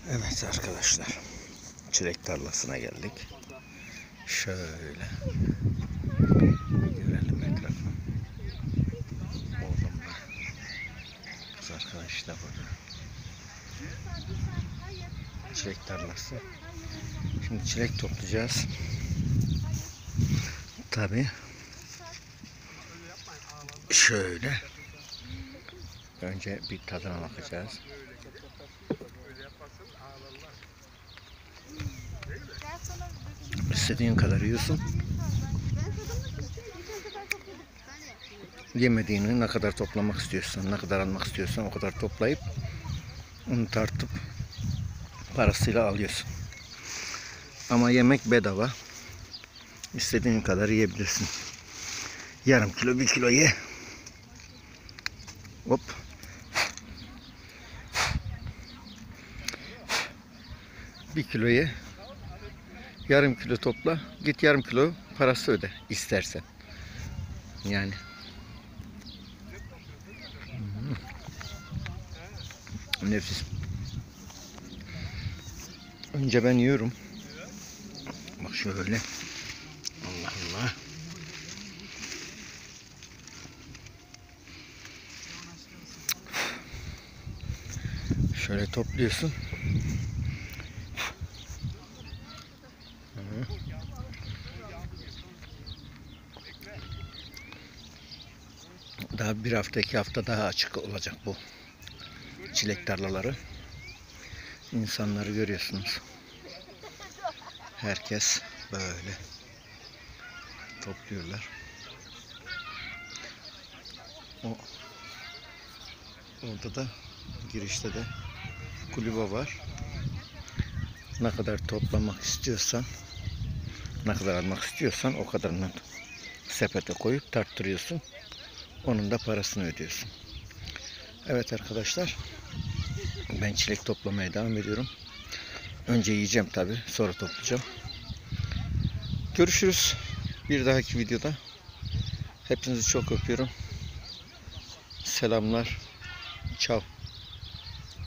Evet arkadaşlar, çilek tarlasına geldik. Şöyle görelim etrafı. Oğlum var. Kız arkadaş da burada. Çilek tarlası. Şimdi çilek toplayacağız. Tabii. Şöyle. Önce bir tadına bakacağız. İstediğin kadar yiyorsun. Yemediğini ne kadar toplamak istiyorsan, ne kadar almak istiyorsan o kadar toplayıp onu tartıp parasıyla alıyorsun. Ama yemek bedava. İstediğin kadar yiyebilirsin. Yarım kilo, 1 kilo ye. Hop. Bir kilo ye. Yarım kilo topla. Git yarım kilo parası öde istersen. Yani. Nefis. Önce ben yiyorum. Bak şöyle. Allah Allah. Şöyle topluyorsun. Daha bir hafta 2 hafta daha açık olacak bu çilek tarlaları. İnsanları görüyorsunuz. Herkes böyle topluyorlar. Orada da girişte de kulübe var. Ne kadar toplamak istiyorsan, ne kadar almak istiyorsan o kadarını sepete koyup tarttırıyorsun. Onun da parasını ödüyorsun. Evet arkadaşlar, ben çilek toplamaya devam ediyorum. Önce yiyeceğim tabi, sonra toplayacağım. Görüşürüz bir dahaki videoda. Hepinizi çok öpüyorum. Selamlar. Ciao.